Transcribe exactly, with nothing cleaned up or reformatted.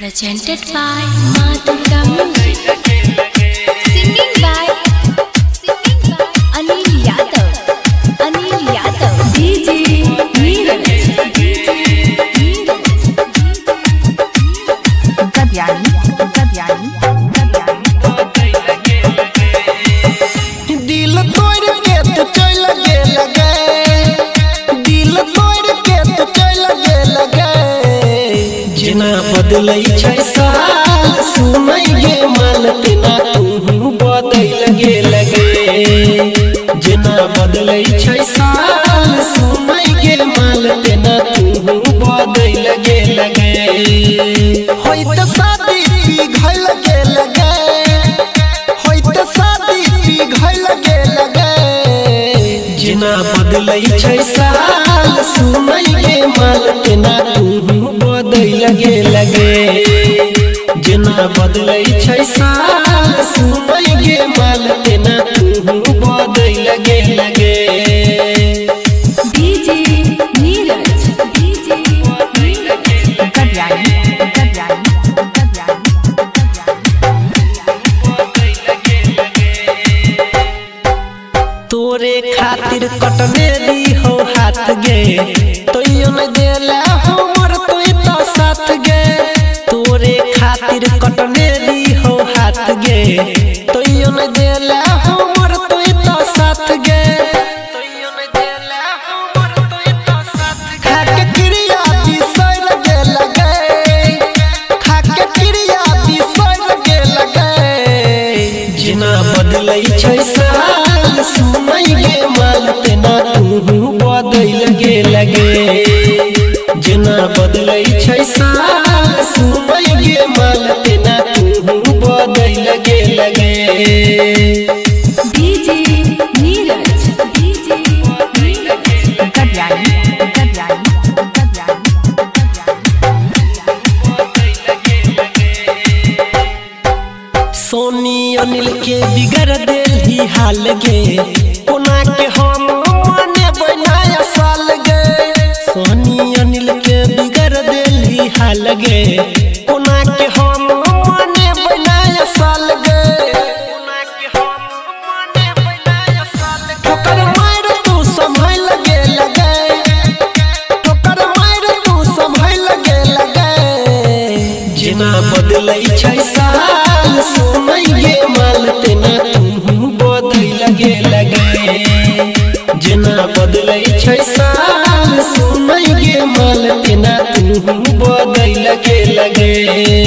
Presented by Madhurga Music. Singing by Singing by Anil Yadav. Anil Yadav. D J Neeraj. D J Neeraj. Katyani. Katyani. दिल तोड़ के तो चल लगे लगे दिल तोड़ के तो चल लगे लगे जना बदलै छै साल सुनै गे माल तेना तू बदलै लगे लगे जना बदलै छै साल सुनै गे माल तेना तू बदलै लगे लगे होय त शादी पिघल लगे लगे होय त शादी पिघल लगे लगे जना बदलै छै साल सुनै गे माल तेना तू बदलै लगे लगे जना बदलै छै साल सुनै गे माल तेना तू बदलै लगे लगे D J Neeraj. D J Neeraj. Katyani. Katyani. तोरे खातिर कटने दी हो हाथ गे तोयो न देला हमर तोय तो साथ गे तोरे खातिर कटने दी हो हाथ गे तोयो न देला हमर तोय तो साथ गे तोयो न देला हमर तोय तो साथ गे खाके क्रिया बिसर लगे लगे खाके क्रिया बिसर लगे लगे जना बदलै छै साल सुनै गे माल तेना तू बदलै लगे लगे जना बदलै छै साल सुनै गे माल तेना तू बदलै लगे लगे D J Neeraj. D J Neeraj. Katyani. Katyani. सोनी अनिल के बिगड़ देली हाल गे कोना के हम माने बनाया साल गे सोनी अनिल के बिगड़ देली हाल गे कोना के हम माने बनाया साल गे कोना के हम माने बनाया साल गे ठोकर मार तू संभल लगे लगे ठोकर मार तू संभल लगे लगे जना बदलै छै साल सुनै गे माल तेना तू बदलै लगे लगे जना बदलै छै साल सुनै गे माल तेना तू बदलै लगे लगे।